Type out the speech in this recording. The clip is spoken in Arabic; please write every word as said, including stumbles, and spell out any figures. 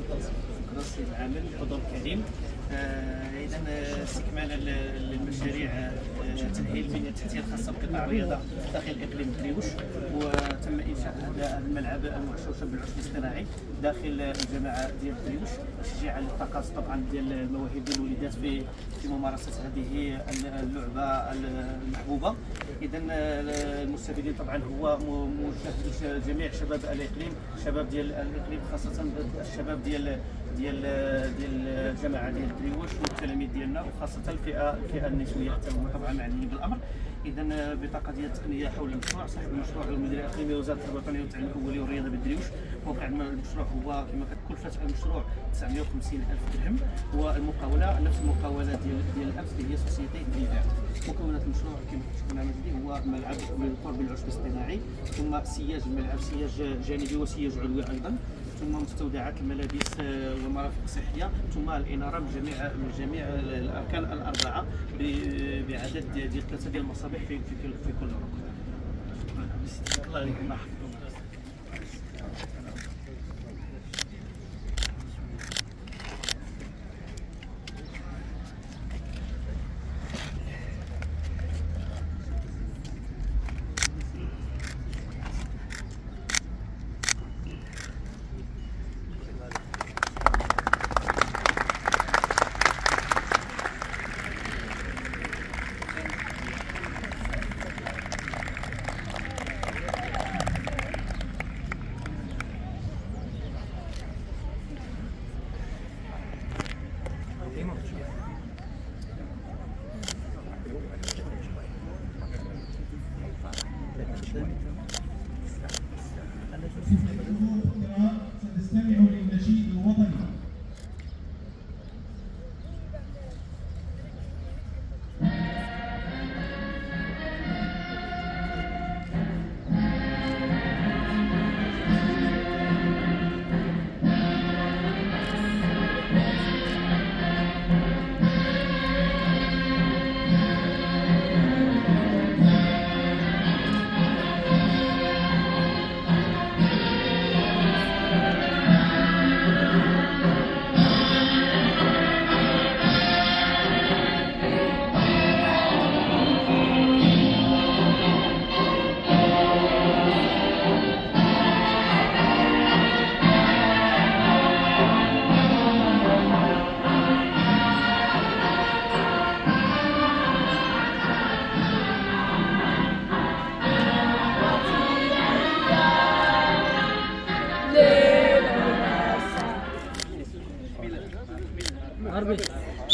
شكرا السيد العامل الحضور الكريم. اذا استكمالا للمشاريع تاهيل البنيه التحتيه الخاصه بقطاع الرياضه داخل اقليم دريوش، وتم انشاء هذا الملعب المغشوش بالعشب الاصطناعي داخل الجامعه ديال دريوش تشجيعا للتقاصي طبعا ديال المواهب ديال الوليدات في في ممارسه هذه اللعبه المحبوبه. اذا المستفيدين طبعا هو موجه لجميع شباب الاقليم، شباب ديال الاقليم خاصه الشباب ديال ديال ديال الجامعه ديال دريوش والتلاميذ ديالنا، وخاصه الفئه الفئه النسويه حتى هما طبعا معنيين بالامر. اذا بطاقه ديال التقنيه حول المشروع، صاحب المشروع هو المدير الاقليمي وزاره الوطنيه والتعليم الاولي والرياضه بالدريوش. موقع المشروع هو كما كلفه المشروع تسعمائة وخمسين ألف درهم، والمقاوله نفس المقاوله ديال ديال الامس اللي هي سوسيتي ديفير. مكونات المشروع كما كتشوفوا معنا هو ملعب بالقرب بالعشب الاصطناعي، ثم سياج الملعب سياج جانبي وسياج علوي ايضا، ثم مستودعات الملابس والمرافق الصحيه، ثم الاناره من جميع من جميع الاركان الاربعه بعدد ديال ثلاثه ديال المصابيح في في كل في كل ركن. شكرا الله عليكم. سنستمع للنشيد الوطني. Harbi.